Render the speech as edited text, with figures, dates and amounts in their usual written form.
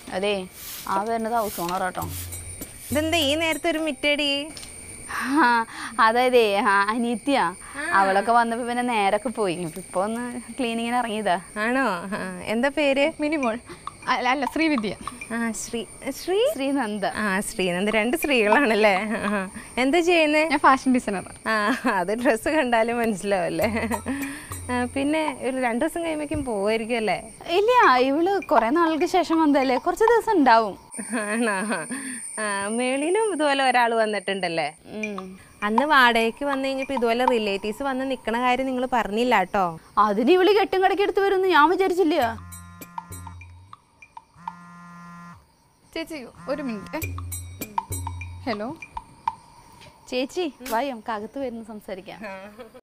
അതെ ആ വരുന്നത് ഹൗസ് ഓണർ കേട്ടോ. ഇതെന്താ ഈ നേരത്തെ ഒരു മിറ്റടി? അതെ അനീത്തിയാ, അവളൊക്കെ വന്നപ്പോ പിന്നെ നേരൊക്കെ പോയി. ഇപ്പൊ ഒന്ന് ക്ലീനിങ്ങിന് ഇറങ്ങിയതാ. ആണോ? എന്താ പേര്? മിനിമോൾ. അല്ല ശ്രീവിദ്യ. ശ്രീനന്ദ. ശ്രീനന്ദ. 2 സ്ത്രീകളാണല്ലേ? എന്താ ചെയ്യുന്നേ? ഞാൻ ഫാഷൻ ഡിസൈനർ. അത് ഡ്രസ്സ് കണ്ടാലും മനസ്സിലാവല്ലേ. പിന്നെ ഒരു 2 ദിവസം കഴിയുമ്പോഴേക്കും പോവായിരിക്കും അല്ലേ? ഇല്ല, ഇവള് കുറെ നാൾക്ക് ശേഷം വന്നതല്ലേ, കുറച്ച് ദിവസം ഉണ്ടാവും. ആണോ? മേളിലും ഇതുപോലെ ഒരാൾ വന്നിട്ടുണ്ടല്ലേ? അന്ന് വാടകയ്ക്ക് വന്നു കഴിഞ്ഞപ്പോ ഇതുപോലെ റിലേറ്റീവ്സ് വന്ന് നിക്കണ കാര്യം നിങ്ങൾ പറഞ്ഞില്ല കേട്ടോ. അതിന് ഇവള് കെട്ടും കടക്കി എടുത്ത് വരുമെന്ന് ഞാൻ വിചാരിച്ചില്ല. ചേച്ചി ഒരു മിനിറ്റ്. ഹലോ ചേച്ചി, വായി നമുക്ക് അകത്ത് വരുന്ന സംസാരിക്കാം.